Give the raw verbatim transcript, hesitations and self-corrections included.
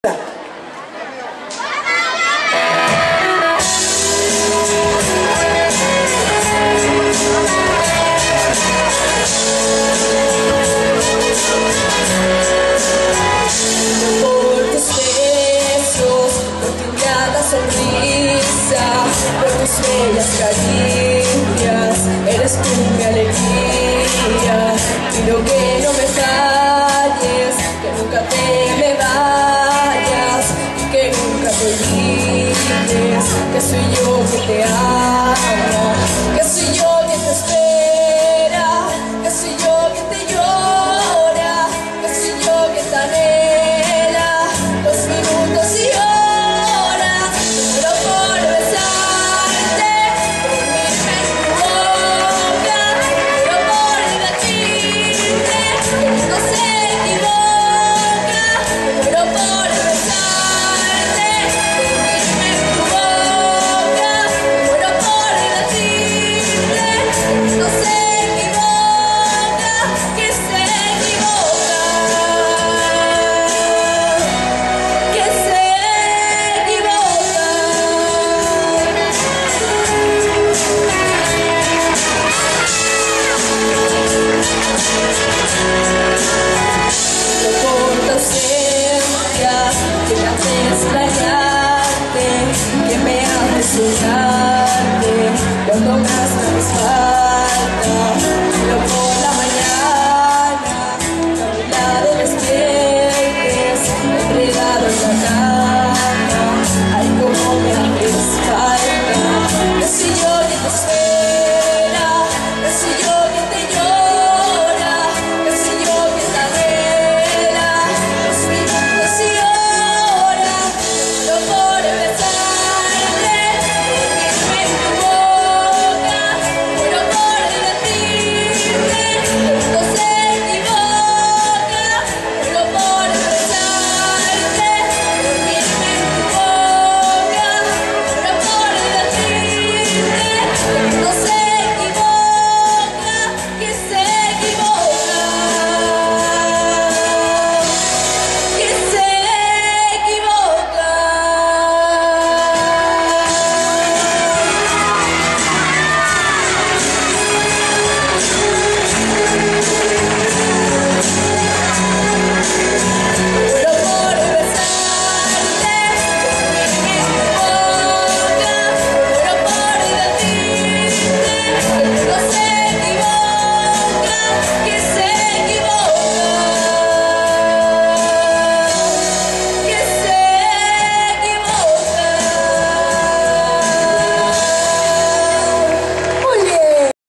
Por tus besos, por tu grata sonrisa, por tus bellas caricias, eres tú mi alegría. Pido que no me falles, que nunca te me vayas y que nunca te olvides que soy yo que te amo, que soy yo que te espera, que soy yo que te llora, que soy yo que te anhela los minutos y horas. Pero por besarte, por dormirme en tu boca, pero por divertirte, que no se equivoca. Pero por besarte, por dormirme en tu boca, pero por divertirte, que no se equivoca, que se equivoca, que se equivoca. No por tu ausencia, que me hace extrañarte, que me hace soñar.